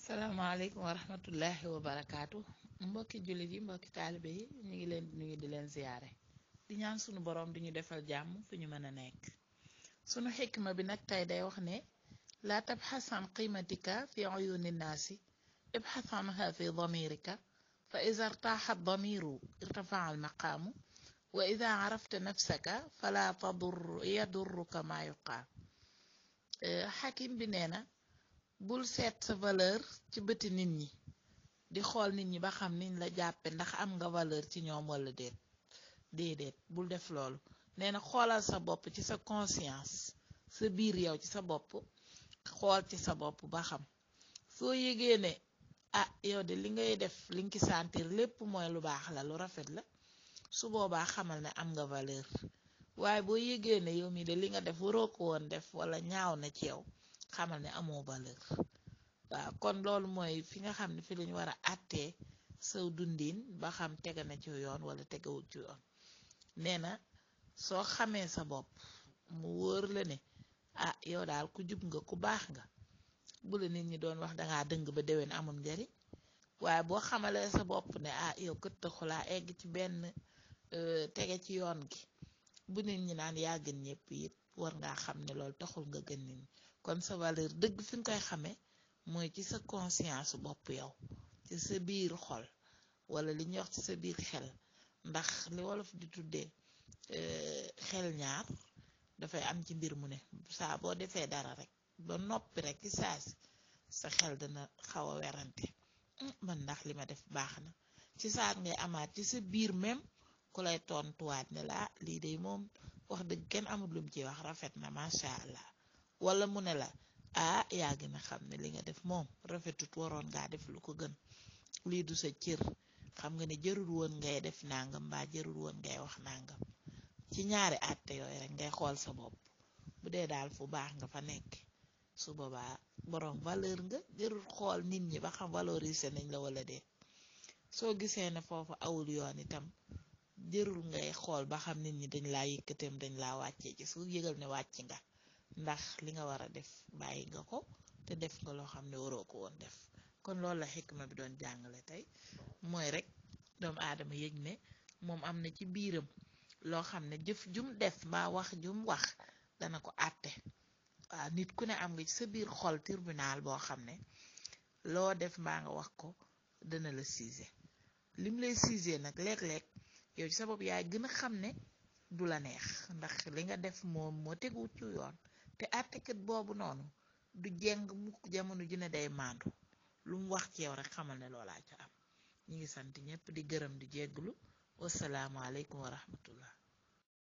salaamaaleykum wa rahmatullahi wa barakaatu mbokki jullit yi mbokki taalibe yi ñu ngi leen di nuyu di leen ziyaare di ñaan sunu boroom di ñu defal jàmm fu ñu mën a nekk. sunu xikma bi nag tey day wax ne laa tabxas an qiimatika fi uyuni naasi ibxas anha fi damirika fa ida irtaaxa damiru irtafaa al maqaamu wa ida arafta nafsaka fala yadurruka maa yuqaal. xakim bi nee na bul seet sa valeur ci bëti nit ñi di xool nit ñi ba xam niñ la jàppe ndax am nga valeur ci ñoom wala déedéet bul def loolu. nee na xoolal sa bopp ci sa conscience sa biir yow ci sa bopp xool ci sa bopp ba xam soo yégee ne yow de li ngay def li nga ki sentir lépp mooy lu baax la lu rafet la su boobaa xamal ne am nga valeur. waaye boo yégee ne yow mi de li nga def waroo ko woon def wala ñaaw na ci yow xamal ne amoo valeur. waaw kon loolu mooy fi nga xam ne fi lañu war a àttee saw dundin ba xam tega na ci yoon wala tegawul ci yoon. nee na soo xamee sa bopp mu wóor la ne yow daal ku jub nga ku baax nga bu la nit ñi doon wax dangaa dëng ba déwén amul njariñ. waaye boo xamalee sa bopp ne yow këttaxulaa egg ci benn tege ci yoon gi bu nit ñi naan yaa gën ñëpp it war ngaa xam ne loolu taxul nga gën nit ñi. kon sa valeur dëgg fi nga koy xamee mooy ci sa conscience bopp yow ci sa biir xol wala li ñuy wax ci sa biir xel ndax li wolof di tuddee xel ñaar dafay am ci mbir mu ne saa boo defee dara rek ba noppi rek ci saasi sa xel dana xaw a werante man ndax li ma def baax na ci saat ngay amaat ci sa biir même ku lay tontuwaat ne la lii de moom wax dëgg kenn amul lum ci wax rafet na macha allah. wala mu ne la yaa gën a xam ne li nga def moom rafetut waroon ngaa def lu ko gën lii du sa cër xam nga ne jërul woon ngay def nangam mbaa jërul woon ngay wax nangam. ci ñaari àtte yooyu rek ngay xool sa bopp bu dee daal fu baax nga fa nekk su boobaa borom valeur nga jërul xool nit ñi ba xam valoriser nañ la wala dee. soo gisee ne foofu awul yoon itam jërul ngay xool ba xam nit ñi dañ laa yëkkateem dañ laa wàccee ci su yëgal ne wàcc nga ndax li nga war a def bàyyi nga ko te def nga loo xam ne waroo ko woon def. kon loolu la xikma bi doon jàngale tey mooy rek doomu aadama yëg ne moom am na ci biiram loo xam ne jëf jum def mbaa wax jum wax dana ko àtte. waaw nit ku ne am nga ci sa biir xol tribunal boo xam ne loo def mbaa nga wax ko dana la siise. lim lay siise nag léeg-léeg yow ci sa bopp yaay gën a xam ne du la neex ndax li nga def moom moo teguwut ci yoon te àttekat boobu noonu du jeng mukk jamono ji ne day maandu lu mu wax ci yow rek xamal ne loolaa ca am. ñi ngi sant ñëpp di gërëm di jégglu wasalaamualeykum wa rahmatullah.